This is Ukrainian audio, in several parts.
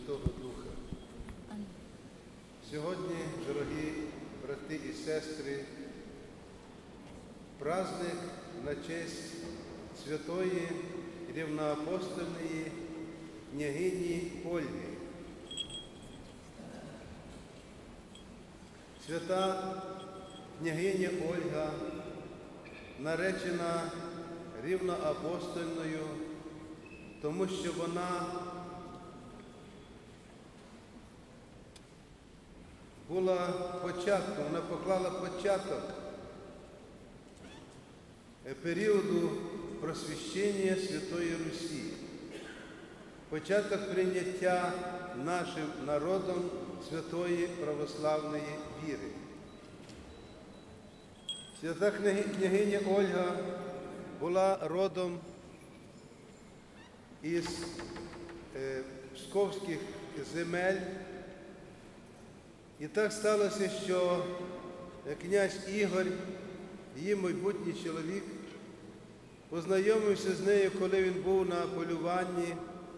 Святого Духа. Сьогодні, дорогі брати і сестри, праздник на честь святої рівноапостольної княгині Ольги. Свята княгиня Ольга наречена рівноапостольною, тому що вона була початком, вона поклала початок періоду просвіщення Святої Русі, початок прийняття нашим народом святої православної віри. Свята княгиня Ольга була родом із псковських земель. І так сталося, що князь Ігор, її майбутній чоловік, познайомився з нею, коли він був на полюванні.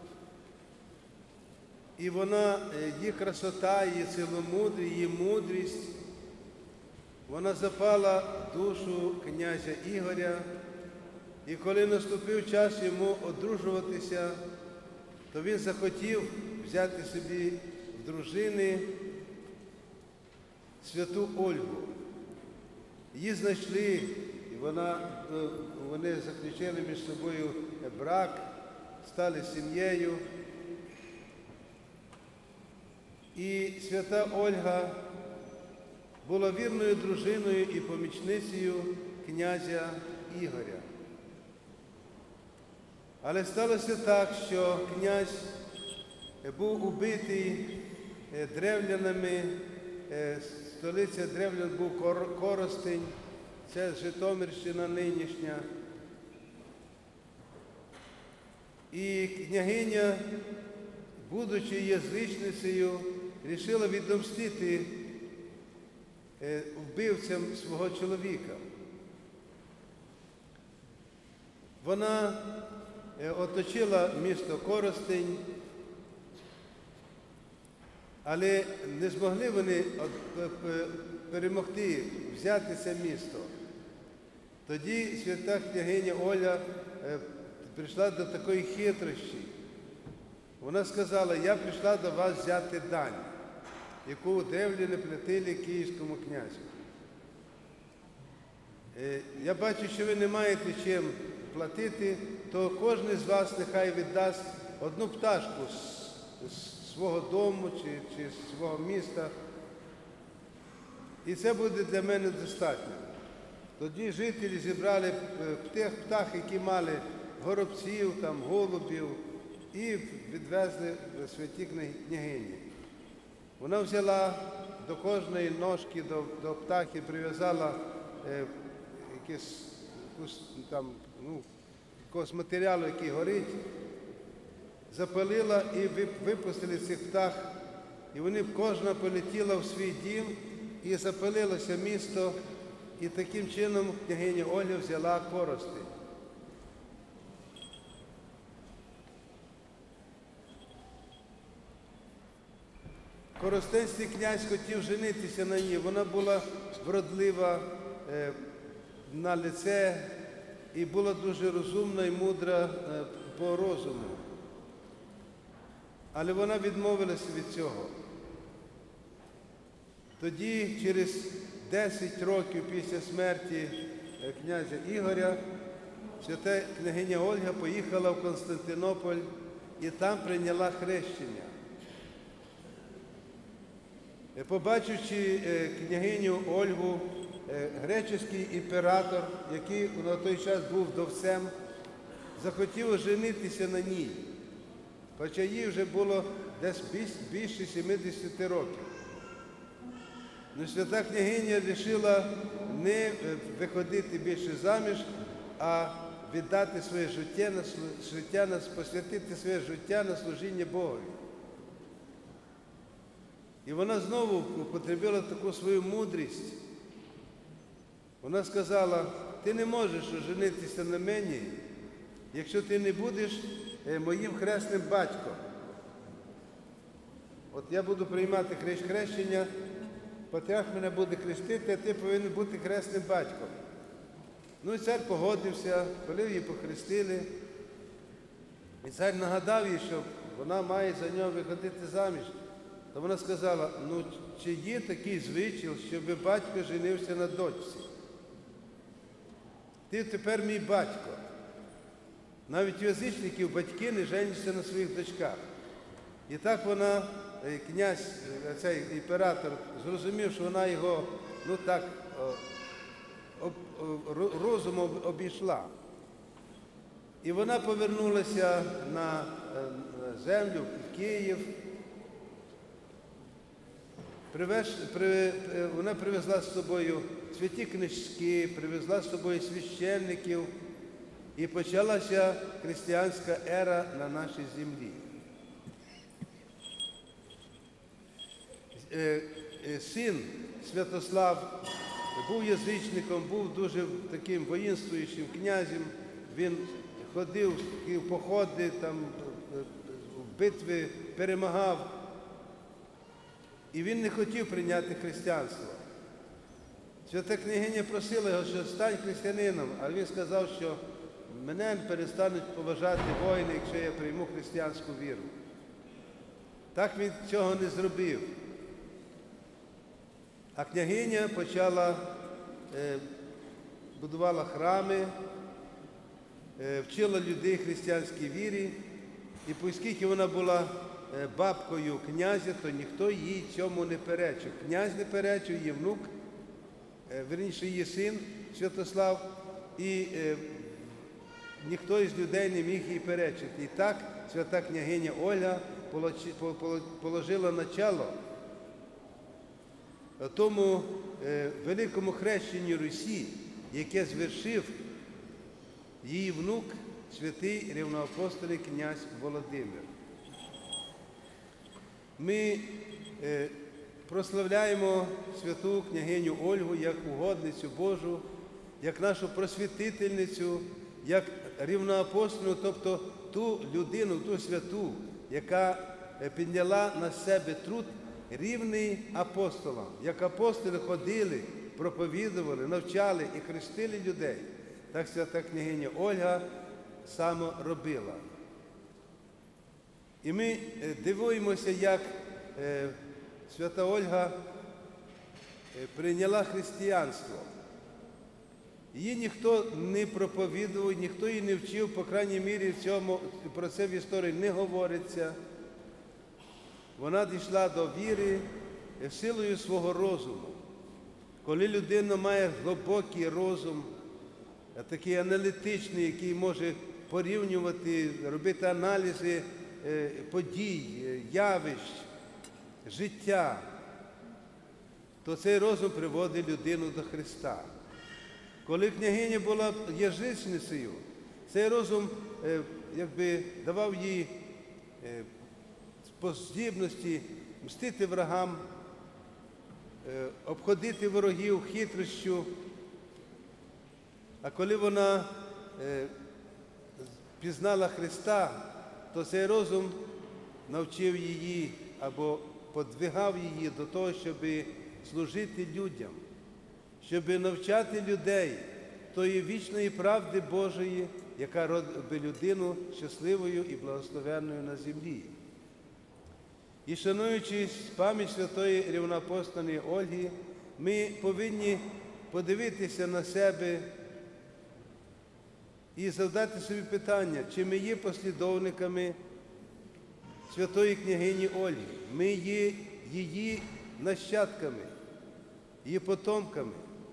І вона, її красота, її ціломудрість, її мудрість, вона запала в душу князя Ігоря. І коли наступив час йому одружуватися, то він захотів взяти собі в дружини святу Ольгу. Її знайшли, і вони заключили між собою брак, стали сім'єю. І свята Ольга була вірною дружиною і помічницею князя Ігоря. Але сталося так, що князь був убитий древлянами, столиця древлян був Коростень, це Житомирщина нинішня. І княгиня, будучи язичницею, вирішила відомстити вбивцям свого чоловіка. Вона оточила місто Коростень, але не змогли вони перемогти, взяти це місто. Тоді свята княгиня Оля прийшла до такої хитрощі. Вона сказала: я прийшла до вас взяти дань, яку древляни платили київському князю. Я бачу, що ви не маєте чим платити, то кожен з вас нехай віддасть одну пташку з свого дому чи з свого міста. І це буде для мене достатньо. Тоді жителі зібрали тих птах, які мали горобців, голубів, і відвезли в святі княгині. Вона взяла до кожної ножки, до птахи, прив'язала якогось матеріалу, який горить, запалила і випустили цих птах. І вони кожна полетіла в свій дім, і запалилося місто, і таким чином княгиня Ольга взяла Коростень. Коростенський князь хотів женитися на ній. Вона була вродлива на лице і була дуже розумна і мудра по розуму. Але вона відмовилася від цього. Тоді, через 10 років після смерті князя Ігоря, свята княгиня Ольга поїхала в Константинополь і там прийняла хрещення. Побачивши княгиню Ольгу, греческий імператор, який на той час був вдовцем, захотів оженитися на ній, хоча їй вже було десь більше 70 років. Но свята княгиня вирішила не виходити більше заміж, а віддати своє життя, посвятити своє життя на служіння Богові. І вона знову употребила таку свою мудрість. Вона сказала: ти не можеш оженитися на мені, якщо ти не будеш моїм хресним батьком. от я буду приймати хрещення, патріарх мене буде хрестити, а ти повинен бути хресним батьком. Ну і цар погодився, коли її похрестили. І цар нагадав їй, що вона має за нього виходити заміж. То вона сказала, ну чи є такий звичай, щоб батько женився на дочці? Ти тепер мій батько. Навіть у язичників батьки не женяться на своїх дочках. І так вона, князь, цей імператор, зрозумів, що вона його, ну так, розумом обійшла. І вона повернулася на землю, в Київ. Вона привезла з собою святі книжки, привезла з собою священників, і почалася християнська ера на нашій землі. Син Святослав був язичником, був дуже таким воїнствуючим князем. Він ходив в походи, там, в битви, перемагав. І він не хотів прийняти християнство. Свята княгиня просила його, що стань християнином, а він сказав, що мене перестануть поважати воїни, якщо я прийму християнську віру. Так він цього не зробив. А княгиня будувала храми, вчила людей християнській вірі, і оскільки вона була бабкою князя, то ніхто їй цьому не перечив. Князь не перечив, її внук, вірніше її син Святослав, і ніхто із людей не міг їй перечити. І так свята княгиня Ольга положила начало тому великому хрещенню Русі, яке звершив її внук, святий рівноапостольний князь Володимир. Ми прославляємо святу княгиню Ольгу як угодницю Божу, як нашу просвітительницю, як рівноапостольну, тобто ту людину, ту святу, яка підняла на себе труд рівний апостолам. Як апостоли ходили, проповідували, навчали і хрестили людей, так свята княгиня Ольга само робила. І ми дивуємося, як свята Ольга прийняла християнство. Її ніхто не проповідував, ніхто її не вчив, по крайній мірі про це в історії не говориться. Вона дійшла до віри силою свого розуму. Коли людина має глибокий розум, такий аналітичний, який може порівнювати, робити аналізи подій, явищ, життя, то цей розум приводить людину до Христа. Коли княгиня була язичницею, цей розум давав їй спосібності мстити врагам, обходити ворогів хитрощю. А коли вона пізнала Христа, то цей розум навчив її або подвигав її до того, щоб служити людям, щоб навчати людей тої вічної правди Божої, яка робить людину щасливою і благословенною на землі. І шануючи пам'ять святої рівноапостольної Ольги, ми повинні подивитися на себе і задати собі питання, чи ми є послідовниками святої княгині Ольги. Ми є її нащадками, її потомками.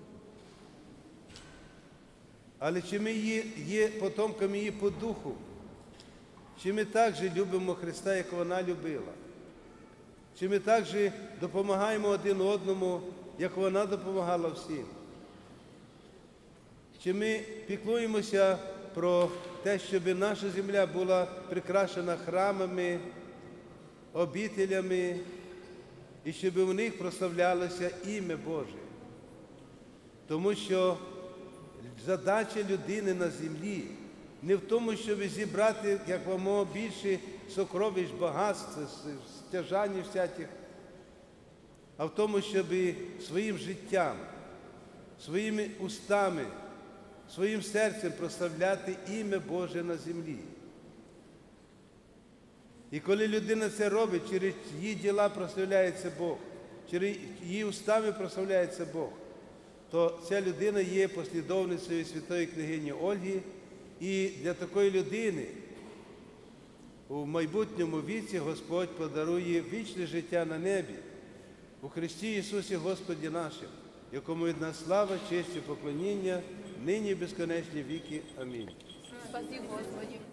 Але чи ми є потомками її по духу? Чи ми так же любимо Христа, як вона любила? Чи ми так же допомагаємо один одному, як вона допомагала всім? Чи ми піклуємося про те, щоб наша земля була прикрашена храмами, обітелями, і щоб у них прославлялося ім'я Боже? Тому що задача людини на землі не в тому, щоб зібрати якомога більше сокровищ, багатств, стяжань всяких, а в тому, щоб своїм життям, своїми устами, своїм серцем прославляти ім'я Боже на землі. І коли людина це робить, через її діла прославляється Бог, через її устами прославляється Бог, то ця людина є послідовницею святої княгині Ольги, і для такої людини у майбутньому віці Господь подарує вічне життя на небі у Христі Ісусі Господі нашим, якому від нас слава, честь і поклоніння, нині і безконечні віки. Амінь. Спаси Господи.